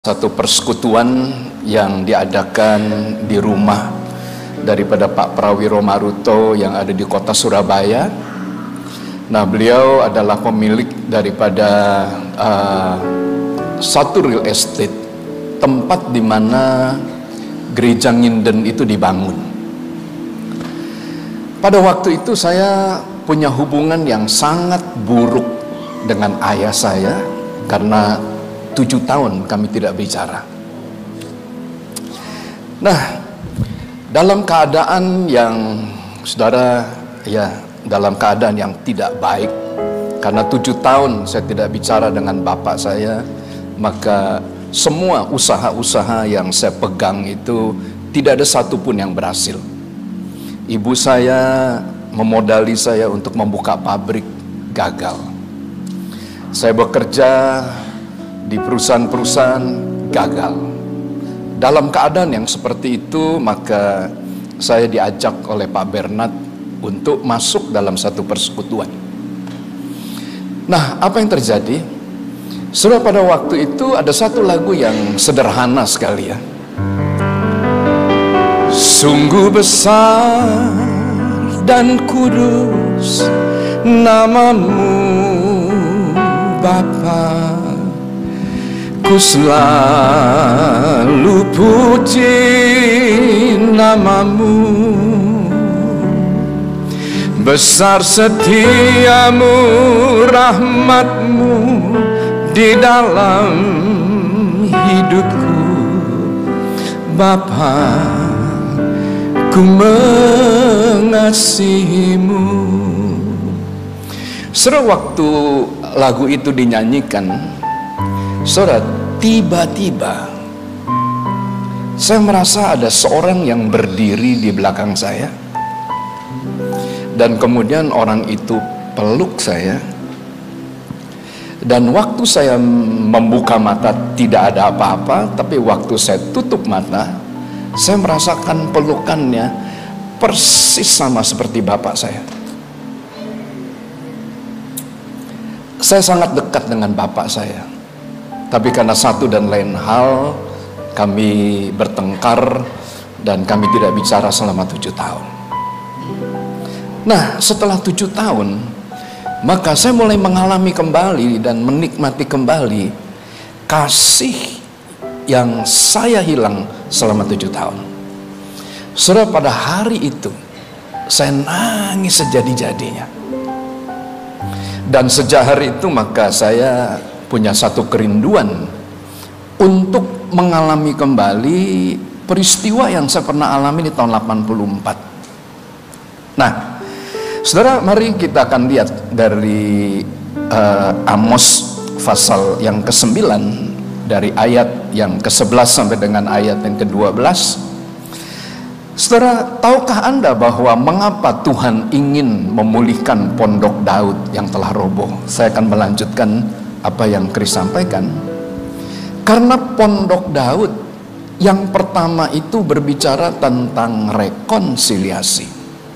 Satu persekutuan yang diadakan di rumah daripada Pak Prawiro Maruto yang ada di kota Surabaya. Nah, beliau adalah pemilik daripada satu real estate, tempat di mana gereja Nginden itu dibangun. Pada waktu itu saya punya hubungan yang sangat buruk dengan ayah saya karena 7 tahun kami tidak bicara. Nah, dalam keadaan yang dalam keadaan yang tidak baik, karena 7 tahun saya tidak bicara dengan bapak saya, maka semua usaha-usaha yang saya pegang itu tidak ada satupun yang berhasil. Ibu saya memodali saya untuk membuka pabrik, gagal. Saya bekerja di perusahaan-perusahaan, gagal. Dalam keadaan yang seperti itu, maka saya diajak oleh Pak Bernard untuk masuk dalam satu persekutuan. Nah, apa yang terjadi? Sudah pada waktu itu ada satu lagu yang sederhana sekali ya. Sungguh besar dan kudus namamu Bapa, ku selalu puji namamu. Besar setiamu, rahmatmu di dalam hidupku Bapa, ku mengasihimu. Saudara, waktu lagu itu dinyanyikan, saudara, tiba-tiba saya merasa ada seorang yang berdiri di belakang saya, dan kemudian orang itu peluk saya. Dan waktu saya membuka mata tidak ada apa-apa, tapi waktu saya tutup mata, saya merasakan pelukannya persis sama seperti bapak saya. Saya sangat dekat dengan bapak saya, tapi karena satu dan lain hal kami bertengkar dan kami tidak bicara selama 7 tahun. Nah, setelah 7 tahun, maka saya mulai mengalami kembali dan menikmati kembali kasih yang saya hilang selama 7 tahun. Saudara, pada hari itu saya nangis sejadi-jadinya. Dan sejak hari itu maka saya punya satu kerinduan untuk mengalami kembali peristiwa yang saya pernah alami di tahun 84. Nah, saudara, mari kita akan lihat dari Amos pasal yang ke-9, dari ayat yang ke-11 sampai dengan ayat yang ke-12. Saudara, tahukah Anda bahwa mengapa Tuhan ingin memulihkan pondok Daud yang telah roboh? Saya akan melanjutkan apa yang Chris sampaikan. Karena pondok Daud yang pertama itu berbicara tentang rekonsiliasi.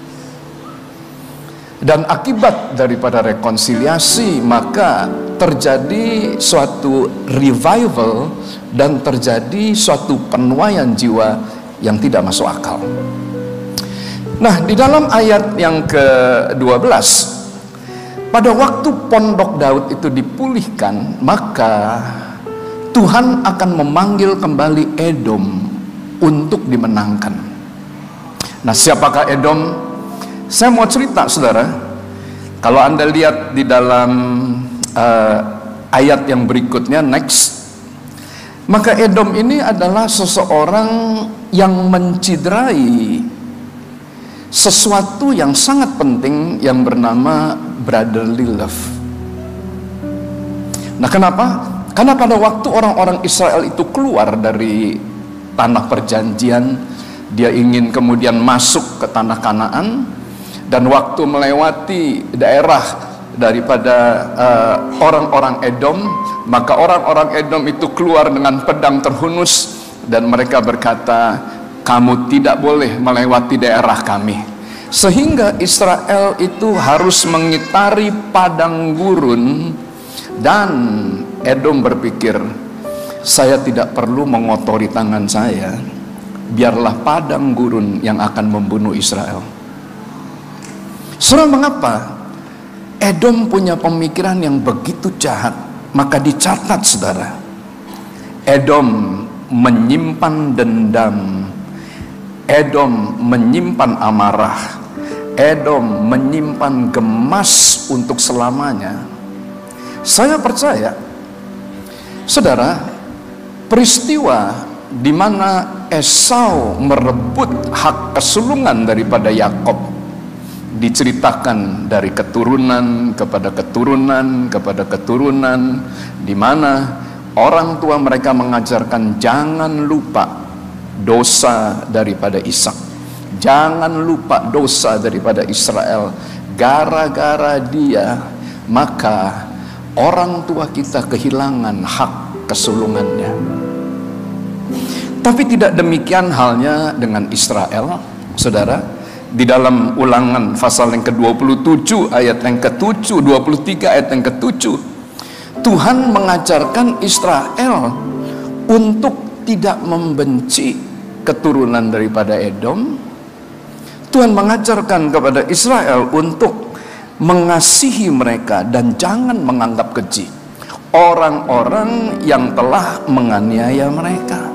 Dan akibat daripada rekonsiliasi, maka terjadi suatu revival dan terjadi suatu penuaian jiwa yang tidak masuk akal. Nah, di dalam ayat yang ke-12, pada waktu pondok Daud itu dipulihkan, maka Tuhan akan memanggil kembali Edom untuk dimenangkan. Nah, siapakah Edom? Saya mau cerita, saudara. Kalau Anda lihat di dalam ayat yang berikutnya, next, maka Edom ini adalah seseorang yang menciderai sesuatu yang sangat penting yang bernama brotherly love. Nah, kenapa? Karena pada waktu orang-orang Israel itu keluar dari tanah perjanjian, dia ingin kemudian masuk ke tanah Kanaan, dan waktu melewati daerah daripada orang-orang Edom, maka orang-orang Edom itu keluar dengan pedang terhunus, dan mereka berkata, kamu tidak boleh melewati daerah kami. Sehingga Israel itu harus mengitari padang gurun, dan Edom berpikir, Saya tidak perlu mengotori tangan saya, biarlah padang gurun yang akan membunuh Israel. Saudara, mengapa Edom punya pemikiran yang begitu jahat? Maka dicatat, saudara, Edom menyimpan dendam, Edom menyimpan amarah, Edom menyimpan gemas untuk selamanya. Saya percaya, saudara, peristiwa di mana Esau merebut hak kesulungan daripada Yakub diceritakan dari keturunan kepada keturunan kepada keturunan, di mana orang tua mereka mengajarkan jangan lupa dosa daripada Ishak, jangan lupa dosa daripada Israel. Gara-gara dia, maka orang tua kita kehilangan hak kesulungannya. Tapi tidak demikian halnya dengan Israel, saudara. Di dalam Ulangan pasal yang ke-27 ayat yang ke-7, 23 ayat yang ke-7, Tuhan mengajarkan Israel untuk tidak membenci keturunan daripada Edom. Tuhan mengajarkan kepada Israel untuk mengasihi mereka dan jangan menganggap keji orang-orang yang telah menganiaya mereka.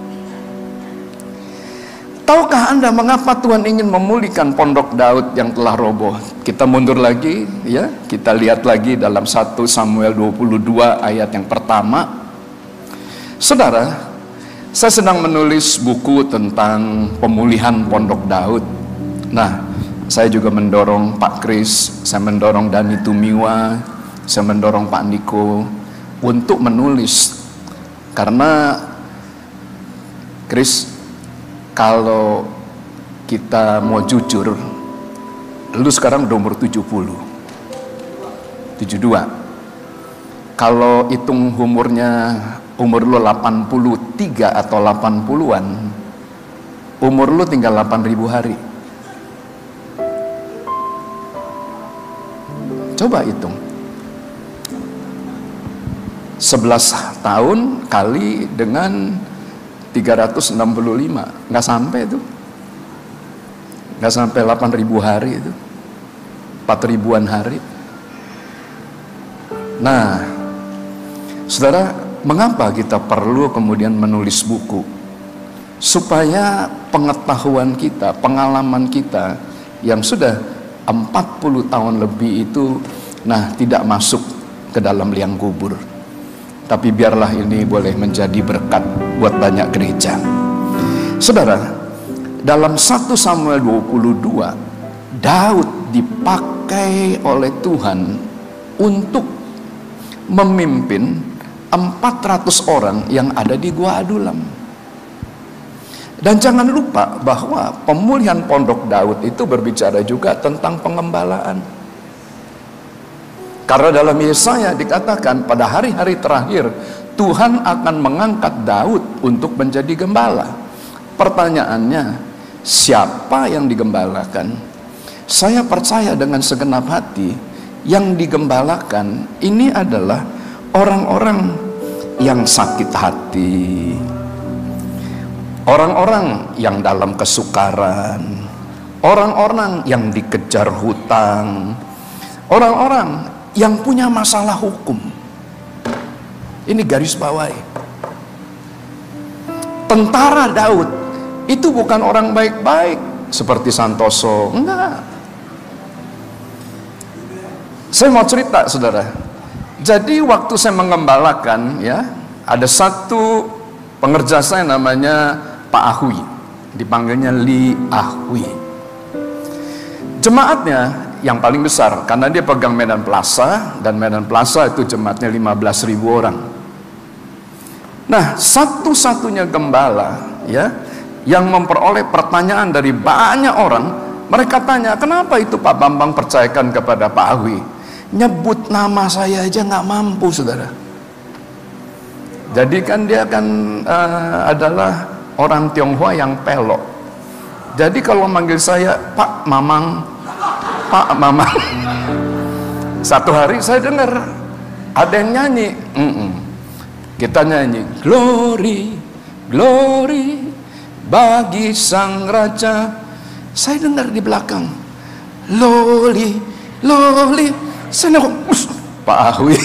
Tahukah Anda mengapa Tuhan ingin memulihkan pondok Daud yang telah roboh? Kita mundur lagi, ya. Kita lihat lagi dalam 1 Samuel 22 ayat yang pertama. Saudara, saya sedang menulis buku tentang pemulihan pondok Daud. Nah, saya juga mendorong Pak Kris, saya mendorong Dani Tumiwa, saya mendorong Pak Niko untuk menulis. Karena Kris, kalau kita mau jujur, lu sekarang udah umur 72. Kalau hitung umurnya, umur lu 83 atau 80-an, umur lu tinggal 8.000 hari. Coba hitung 11 tahun kali dengan 365, nggak sampai itu, nggak sampai 8.000 hari itu, 4.000-an hari. Nah, saudara, mengapa kita perlu kemudian menulis buku? Supaya pengetahuan kita, pengalaman kita yang sudah 40 tahun lebih itu, nah, tidak masuk ke dalam liang kubur. Tapi biarlah ini boleh menjadi berkat buat banyak gereja. Saudara, dalam 1 Samuel 22, Daud dipakai oleh Tuhan untuk memimpin 400 orang yang ada di Gua Adulam. Dan jangan lupa bahwa pemulihan pondok Daud itu berbicara juga tentang pengembalaan. Karena dalam Yesaya dikatakan pada hari-hari terakhir Tuhan akan mengangkat Daud untuk menjadi gembala. Pertanyaannya, siapa yang digembalakan? Saya percaya dengan segenap hati yang digembalakan ini adalah orang-orang yang sakit hati, orang-orang yang dalam kesukaran, orang-orang yang dikejar hutang, orang-orang yang punya masalah hukum. Ini garis bawahi. Tentara Daud itu bukan orang baik-baik seperti Santoso, enggak. Saya mau cerita, saudara. Jadi waktu saya mengembalakan, ya, ada satu pengerja saya namanya Pak Ahui, dipanggilnya Li Ahui. Jemaatnya yang paling besar, karena dia pegang Medan Plaza, dan Medan Plaza itu jemaatnya 15.000 orang. Nah, satu-satunya gembala, ya, yang memperoleh pertanyaan dari banyak orang. Mereka tanya, kenapa itu Pak Bambang percayakan kepada Pak Ahui? Nyebut nama saya aja nggak mampu, saudara. Jadi kan dia kan adalah orang Tionghoa yang pelok. Jadi kalau manggil saya Pak Mamang, Pak Mamang, satu hari saya dengar ada yang nyanyi, Kita nyanyi, glory, glory bagi Sang Raja. Saya dengar di belakang, loli, loli. Saya nengok, Pak Ahwi.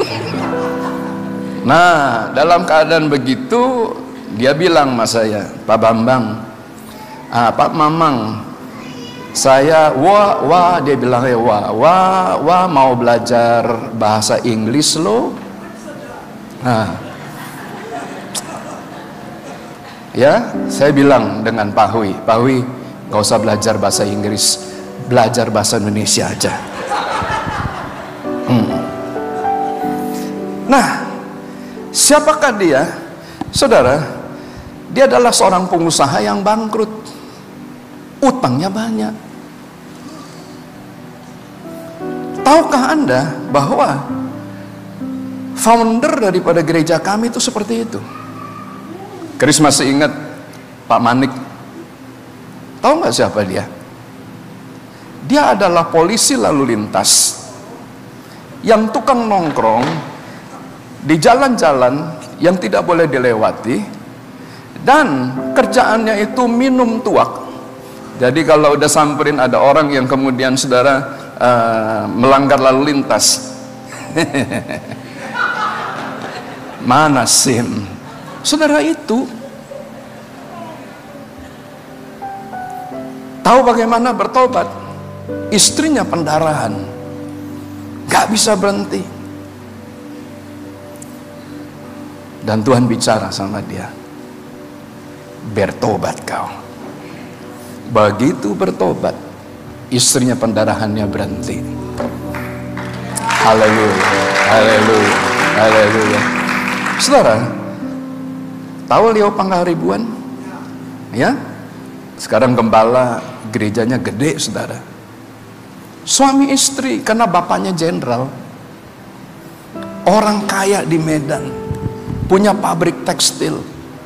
Nah, dalam keadaan begitu, dia bilang sama saya, Pak Bambang, Pak Mamang, saya, dia bilang, wah, mau belajar bahasa Inggris lo. Nah, ya, saya bilang dengan Pak Hui, gak usah belajar bahasa Inggris, belajar bahasa Indonesia aja. Nah, siapakah dia? Saudara, dia adalah seorang pengusaha yang bangkrut, utangnya banyak. Tahukah Anda bahwa founder daripada gereja kami itu seperti itu? Chris masih ingat Pak Manik? Tahu nggak siapa dia? Dia adalah polisi lalu lintas yang tukang nongkrong di jalan-jalan yang tidak boleh dilewati, dan kerjaannya itu minum tuak. Jadi kalau udah samperin ada orang yang kemudian saudara melanggar lalu lintas, mana SIM? Saudara itu tahu bagaimana bertobat. Istrinya pendarahan, gak bisa berhenti. Dan Tuhan bicara sama dia, bertobat kau. Begitu bertobat, istrinya pendarahannya berhenti. Haleluya, haleluya, haleluya. Saudara, tahu Leo Pangaribuan? Ya, sekarang gembala gerejanya gede, saudara. Suami istri, karena bapaknya jenderal, orang kaya di Medan, punya pabrik tekstil.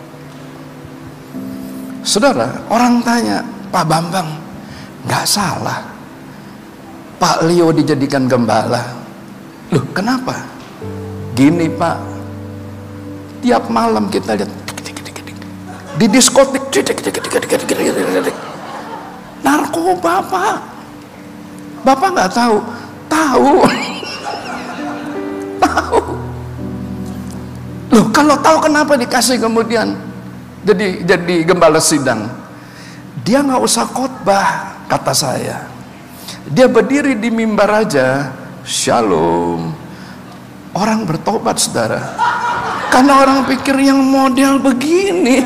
Saudara, orang tanya, Pak Bambang, nggak salah Pak Leo dijadikan gembala. Loh, kenapa? Gini Pak, tiap malam kita lihat di diskotik narkoba Pak. Bapak nggak tahu? Tahu. Tahu. Loh, kalau tahu kenapa dikasih kemudian jadi gembala sidang? Dia nggak usah khotbah, kata saya. Dia berdiri di mimbar aja, shalom. Orang bertobat, saudara. Karena orang pikir yang model begini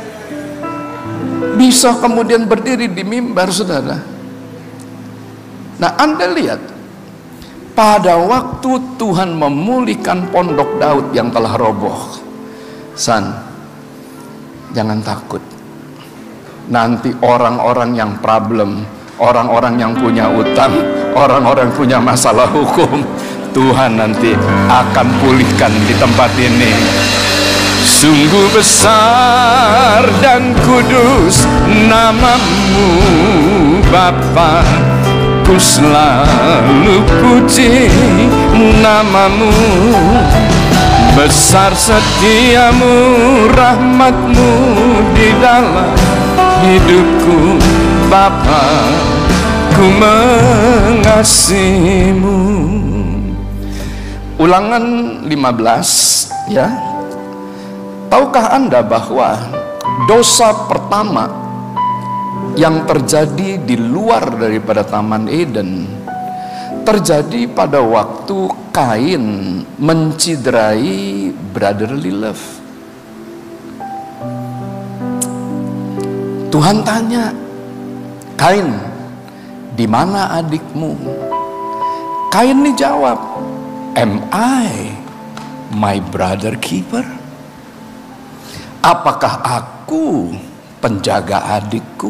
bisa kemudian berdiri di mimbar, saudara. Nah, Anda lihat, pada waktu Tuhan memulihkan pondok Daud yang telah roboh, San, jangan takut. Nanti orang-orang yang problem, orang-orang yang punya utang, orang-orang yang punya masalah hukum, Tuhan nanti akan pulihkan di tempat ini. Sungguh besar dan kudus namamu Bapa, ku selalu puji namamu. Besar setiamu, rahmatmu di dalam hidupku Bapa, ku mengasihimu. Ulangan 15 ya. Tahukah Anda bahwa dosa pertama yang terjadi di luar daripada Taman Eden terjadi pada waktu Kain menciderai brotherly love. Tuhan tanya, Kain, di mana adikmu? Kain dijawab, am I my brother keeper? Apakah aku penjaga adikku?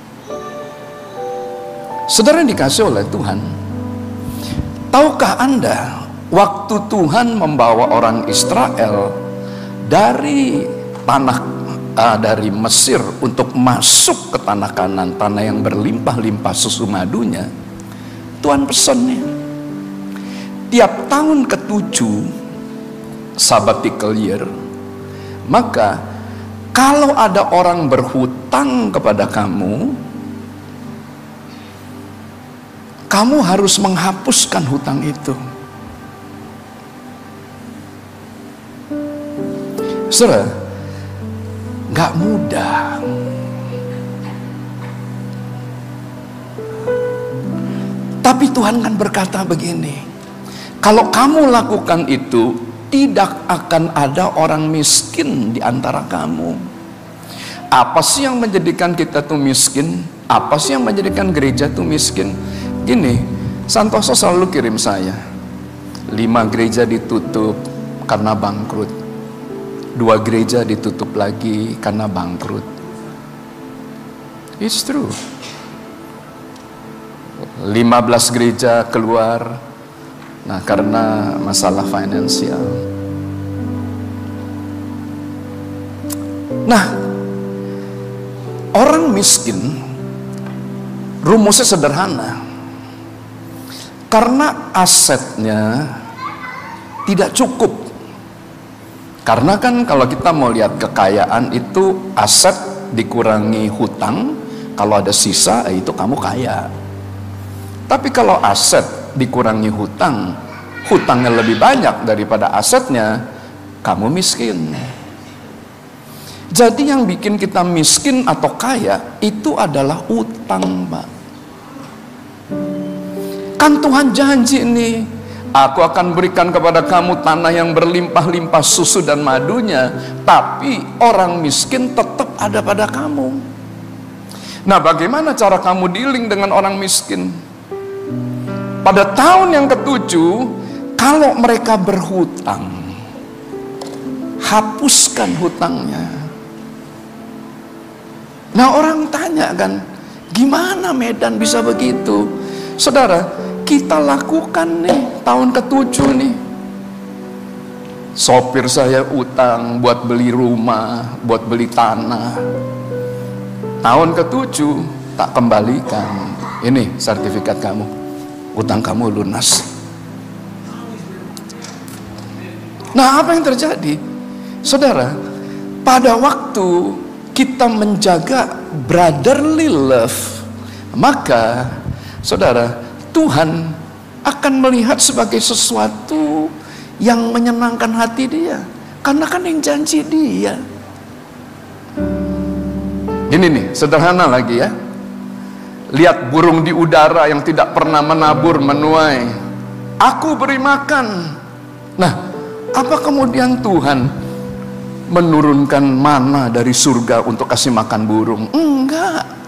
Saudara yang dikasih oleh Tuhan, tahukah Anda waktu Tuhan membawa orang Israel dari dari Mesir untuk masuk ke tanah Kanan, tanah yang berlimpah-limpah susu madunya, Tuhan pesannya, tiap tahun ke-7 sabbatical year, maka kalau ada orang berhutang kepada kamu, kamu harus menghapuskan hutang itu. Saudara, gak mudah. Tapi Tuhan kan berkata begini, kalau kamu lakukan itu, tidak akan ada orang miskin di antara kamu. Apa sih yang menjadikan kita tuh miskin? Apa sih yang menjadikan gereja tuh miskin? Gini, Santoso selalu kirim saya, 5 gereja ditutup karena bangkrut, 2 gereja ditutup lagi karena bangkrut. It's true. 15 gereja keluar, nah karena masalah finansial. Nah, orang miskin rumusnya sederhana. Karena asetnya tidak cukup. Karena kan kalau kita mau lihat kekayaan itu aset dikurangi hutang, kalau ada sisa itu kamu kaya. Tapi kalau aset dikurangi hutang, hutangnya lebih banyak daripada asetnya, kamu miskin. Jadi yang bikin kita miskin atau kaya itu adalah utang, Pak. Kan Tuhan janji nih, aku akan berikan kepada kamu tanah yang berlimpah-limpah susu dan madunya, tapi orang miskin tetap ada pada kamu. Nah, bagaimana cara kamu dealing dengan orang miskin? Pada tahun yang ke-7, kalau mereka berhutang, hapuskan hutangnya. Nah, orang tanya kan, gimana Medan bisa begitu? Saudara, kita lakukan nih tahun ke-7 nih. Sopir saya utang buat beli rumah, buat beli tanah. Tahun ke-7 tak kembalikan. Ini sertifikat kamu, utang kamu lunas. Nah, apa yang terjadi? Saudara, pada waktu kita menjaga brotherly love, maka saudara, Tuhan akan melihat sebagai sesuatu yang menyenangkan hati dia, karena kan yang janji dia. Ini nih, sederhana lagi ya. Lihat burung di udara yang tidak pernah menabur menuai, aku beri makan. Nah, apa kemudian Tuhan menurunkan mana dari surga untuk kasih makan burung? Enggak.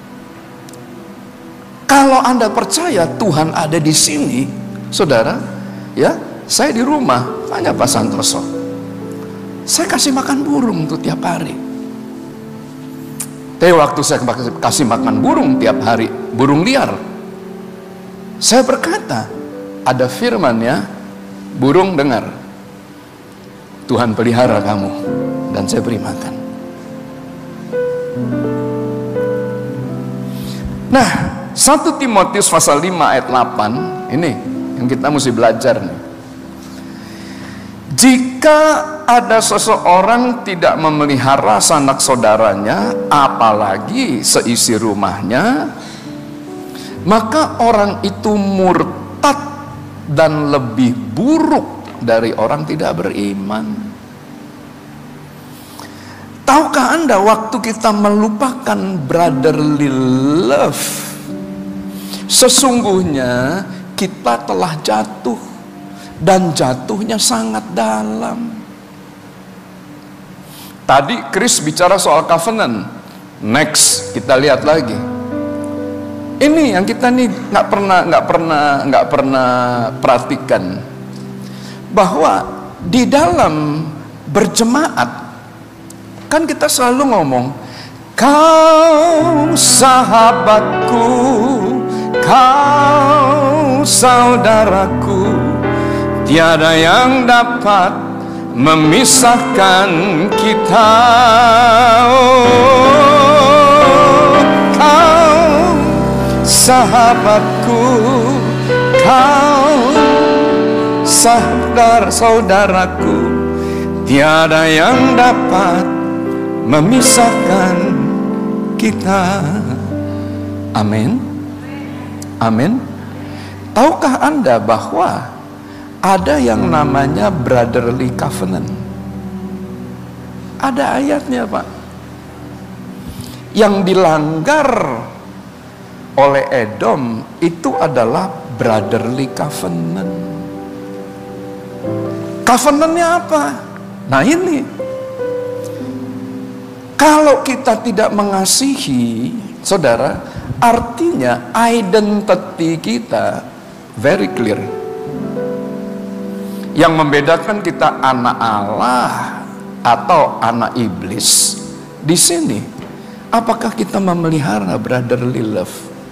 Kalau Anda percaya Tuhan ada di sini, saudara, ya, saya di rumah, tanya Pak Santoso, saya kasih makan burung tuh tiap hari. Tapi waktu saya kasih makan burung tiap hari, burung liar, saya berkata, ada firman ya, burung dengar, Tuhan pelihara kamu, dan saya beri makan. Nah, 1 Timotius pasal 5 ayat 8, ini yang kita mesti belajar nih. Jika ada seseorang tidak memelihara sanak saudaranya, apalagi seisi rumahnya, maka orang itu murtad dan lebih buruk dari orang tidak beriman. Tahukah Anda waktu kita melupakan brotherly love, sesungguhnya kita telah jatuh, dan jatuhnya sangat dalam. Tadi Chris bicara soal covenant. Next kita lihat lagi. Ini yang kita nih nggak pernah perhatikan, bahwa di dalam berjemaat kan kita selalu ngomong, kau sahabatku, kau saudaraku, tiada yang dapat memisahkan kita. Oh, kau sahabatku, kau saudaraku, tiada yang dapat memisahkan kita. Amin. Amin. Tahukah Anda bahwa ada yang namanya brotherly covenant? Ada ayatnya, Pak. Yang dilanggar oleh Edom itu adalah brotherly covenant. Covenantnya apa? Nah ini, kalau kita tidak mengasihi, saudara, artinya identity kita very clear. Yang membedakan kita anak Allah atau anak iblis di sini, apakah kita memelihara brotherly love?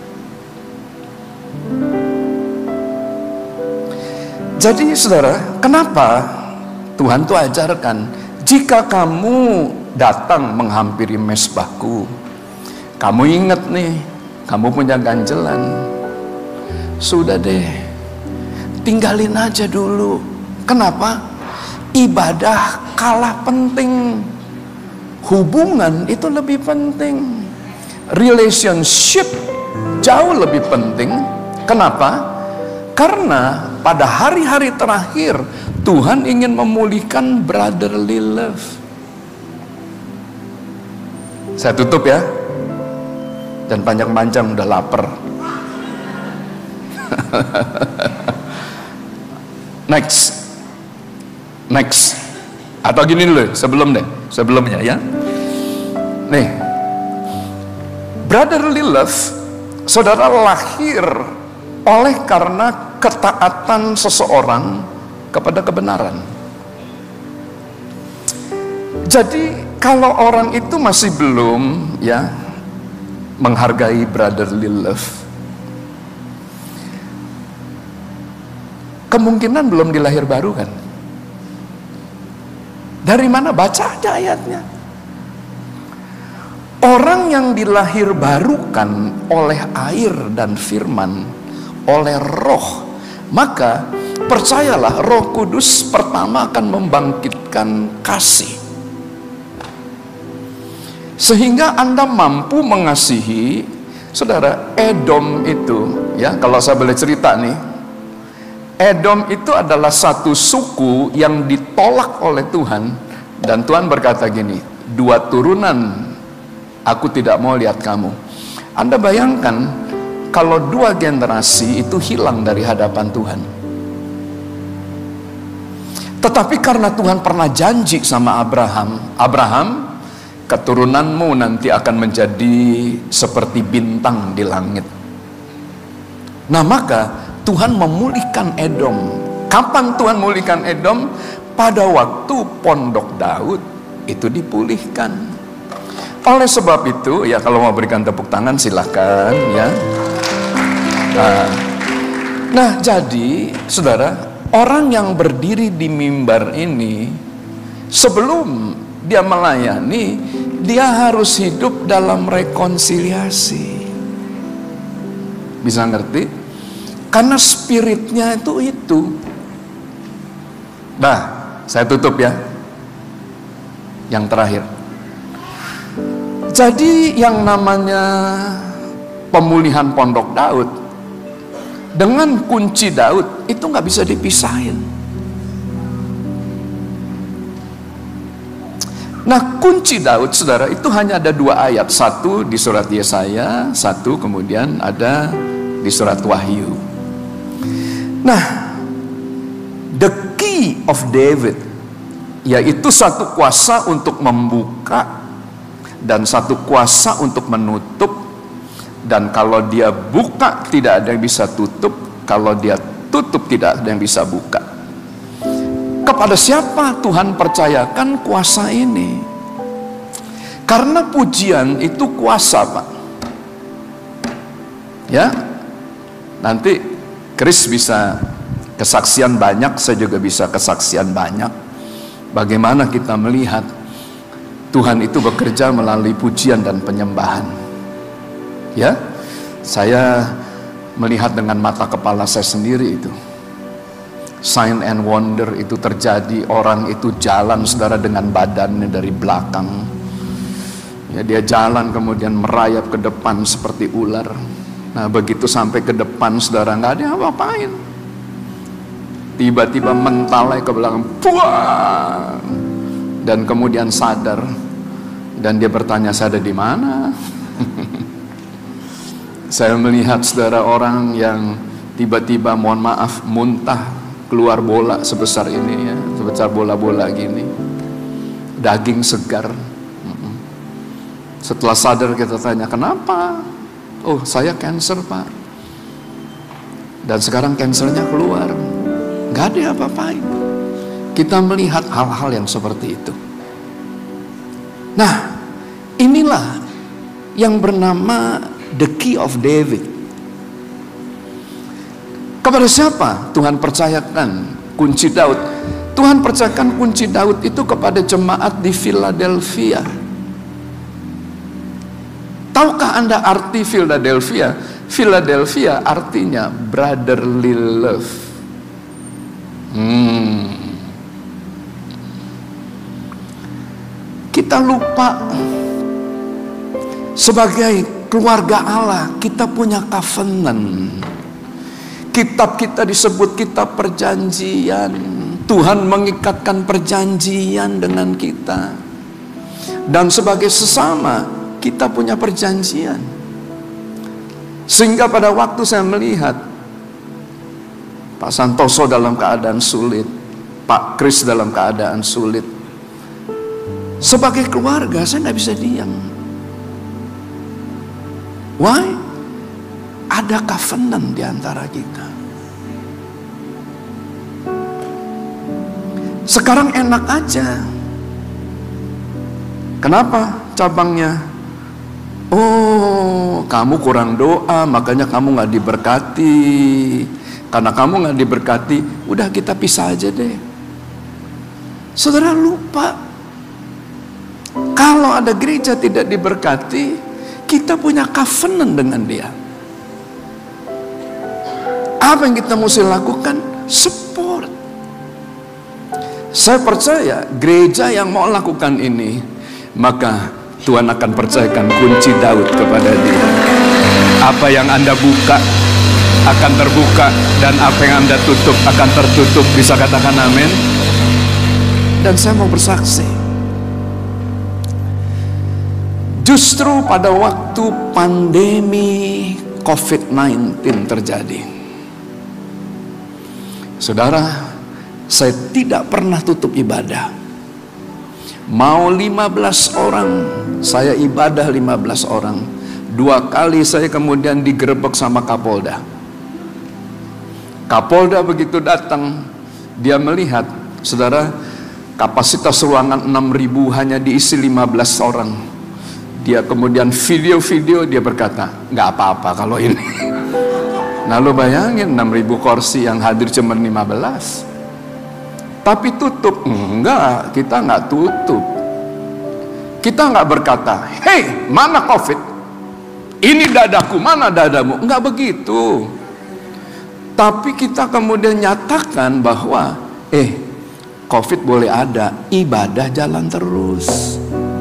Jadi saudara, kenapa Tuhan tuh ajarkan, jika kamu datang menghampiri mezbahku, kamu ingat nih, kamu punya ganjelan, sudah deh, tinggalin aja dulu. Kenapa? Ibadah kalah penting, hubungan itu lebih penting, relationship jauh lebih penting. Kenapa? Karena pada hari-hari terakhir Tuhan ingin memulihkan brotherly love. Saya tutup ya, dan panjang-panjang udah lapar. Next, atau gini dulu sebelumnya ya. Nih, brotherly love, saudara, lahir oleh karena ketaatan seseorang kepada kebenaran. Jadi kalau orang itu masih belum ya menghargai brotherly love, kemungkinan belum dilahir baru kan? Dari mana? Baca aja ayatnya. Orang yang dilahir barukan oleh air dan firman, oleh roh, maka percayalah, Roh Kudus pertama akan membangkitkan kasih, sehingga Anda mampu mengasihi. Saudara, Edom itu ya, kalau saya boleh cerita nih, Edom itu adalah satu suku yang ditolak oleh Tuhan, dan Tuhan berkata gini, 2 turunan aku tidak mau lihat kamu. Anda bayangkan kalau 2 generasi itu hilang dari hadapan Tuhan. Tetapi karena Tuhan pernah janji sama Abraham, keturunanmu nanti akan menjadi seperti bintang di langit. Nah, maka Tuhan memulihkan Edom. Kapan Tuhan memulihkan Edom? Pada waktu Pondok Daud itu dipulihkan. Oleh sebab itu, ya kalau mau berikan tepuk tangan silahkan ya. Nah, jadi saudara, orang yang berdiri di mimbar ini, sebelum dia melayani, dia harus hidup dalam rekonsiliasi. Bisa ngerti? Karena spiritnya itu. Nah, saya tutup ya. Yang terakhir. Jadi yang namanya pemulihan Pondok Daud dengan kunci Daud itu nggak bisa dipisahin. Nah, kunci Daud, saudara, itu hanya ada 2 ayat. Satu di surat Yesaya, satu kemudian ada di surat Wahyu. Nah, the key of David, yaitu satu kuasa untuk membuka dan satu kuasa untuk menutup. Dan kalau dia buka tidak ada yang bisa tutup, kalau dia tutup tidak ada yang bisa buka. Kepada siapa Tuhan percayakan kuasa ini? Karena pujian itu kuasa, Pak. Ya, nanti Chris bisa kesaksian banyak, saya juga bisa kesaksian banyak. Bagaimana kita melihat Tuhan itu bekerja melalui pujian dan penyembahan. Ya, saya melihat dengan mata kepala saya sendiri itu. sign and wonder itu terjadi. Orang itu jalan, saudara, dengan badannya dari belakang. Ya, dia jalan kemudian merayap ke depan seperti ular. Nah, begitu sampai ke depan, saudara, nggak ada apa-apain. Tiba-tiba mentalai ke belakang, puang, dan kemudian sadar. Dan dia bertanya, saya ada di mana? Saya melihat, saudara, orang yang tiba-tiba, mohon maaf, muntah, keluar bola sebesar ini ya, sebesar bola-bola gini, daging segar. Setelah sadar kita tanya, kenapa? Oh, saya cancer, Pak. Dan sekarang cancernya keluar. Gak ada apa-apain. Kita melihat hal-hal yang seperti itu. Nah, inilah yang bernama The Key of David. Kepada siapa Tuhan percayakan kunci Daud? Tuhan percayakan kunci Daud itu kepada jemaat di Philadelphia. Tahukah Anda arti Philadelphia? Philadelphia artinya brotherly love. Kita lupa sebagai keluarga Allah kita punya covenant. Kitab kita disebut kitab perjanjian. Tuhan mengikatkan perjanjian dengan kita. Dan sebagai sesama kita punya perjanjian. Sehingga pada waktu saya melihat Pak Santoso dalam keadaan sulit, Pak Kris dalam keadaan sulit, sebagai keluarga saya nggak bisa diam. Why? Ada covenant di antara kita. Sekarang enak aja. Kenapa cabangnya? Oh, kamu kurang doa, makanya kamu gak diberkati. Karena kamu gak diberkati, udah kita pisah aja deh. Saudara lupa, kalau ada gereja tidak diberkati, kita punya covenant dengan dia. Apa yang kita mesti lakukan? Support. Saya percaya gereja yang mau lakukan ini, maka Tuhan akan percayakan kunci Daud kepada dia. Apa yang Anda buka akan terbuka, dan apa yang Anda tutup akan tertutup. Bisa katakan amin? Dan saya mau bersaksi, justru pada waktu pandemi COVID-19 terjadi, saudara, saya tidak pernah tutup ibadah. Mau 15 orang, saya ibadah 15 orang. 2 kali saya kemudian digerebek sama Kapolda. Kapolda begitu datang, dia melihat, saudara, kapasitas ruangan 6.000 hanya diisi 15 orang. Dia kemudian video-video, dia berkata, nggak apa-apa kalau ini. Nah, lo bayangin 6.000 kursi yang hadir cuma 15. Tapi tutup? Enggak, kita nggak tutup. Kita nggak berkata, hei, mana COVID? Ini dadaku, mana dadamu? Enggak begitu. Tapi kita kemudian nyatakan bahwa, COVID boleh ada, ibadah jalan terus.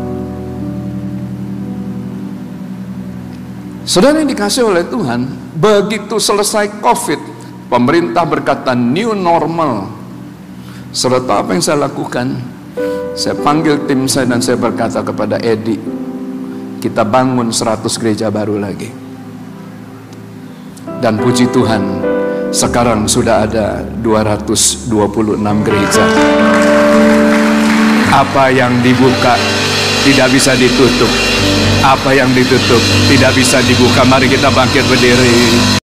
Saudara yang dikasih oleh Tuhan, begitu selesai COVID, pemerintah berkata new normal. Saudara, apa yang saya lakukan? Saya panggil tim saya dan saya berkata kepada Edi, kita bangun 100 gereja baru lagi. Dan puji Tuhan, sekarang sudah ada 226 gereja. Apa yang dibuka tidak bisa ditutup. Apa yang ditutup tidak bisa dibuka. Mari kita bangkit berdiri.